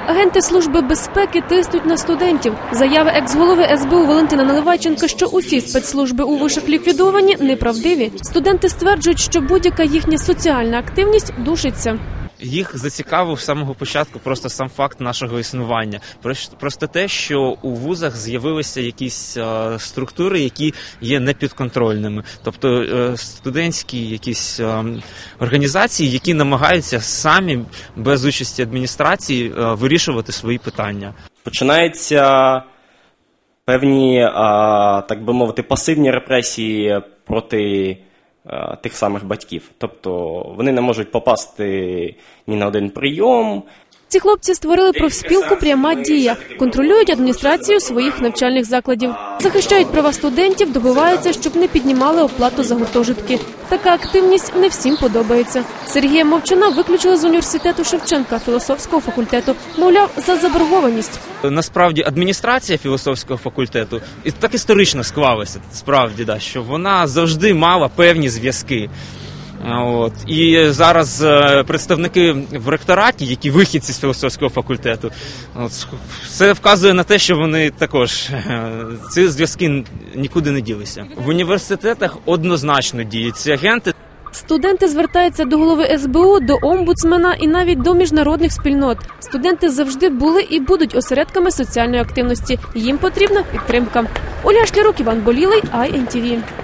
Агенти Служби безпеки тиснуть на студентів. Заяви екс-голови СБУ Валентина Наливайченка, що усі спецслужби у вишах ліквідовані, неправдиві. Студенти стверджують, що будь-яка їхня соціальна активність душиться. Їх зацікавив з самого початку просто сам факт нашого існування. Просто те, що у вузах з'явилися якісь структури, які є непідконтрольними. Тобто студентські якісь організації, які намагаються самі, без участі адміністрації, вирішувати свої питання. Починаються певні, так би мовити, пасивні репресії проти тих самих батьків. Тобто вони не можуть попасти ні на один прийом. Ці хлопці створили профспілку «Пряма дія», контролюють адміністрацію своїх навчальних закладів, захищають права студентів, добиваються, щоб не піднімали оплату за гуртожитки. Така активність не всім подобається. Сергія Мовчана виключили з університету Шевченка, філософського факультету. Мовляв, за заборгованість. Насправді адміністрація філософського факультету і так історично склалася, справді, що вона завжди мала певні зв'язки. І зараз представники в ректораті, які вихідці з філософського факультету, це вказує на те, що вони також, ці зв'язки нікуди не ділися. В університетах однозначно діють ці агенти. Студенти звертаються до голови СБУ, до омбудсмена і навіть до міжнародних спільнот. Студенти завжди були і будуть осередками соціальної активності. Їм потрібна підтримка. Ольга Шклярук, Іван Болілий, INTV.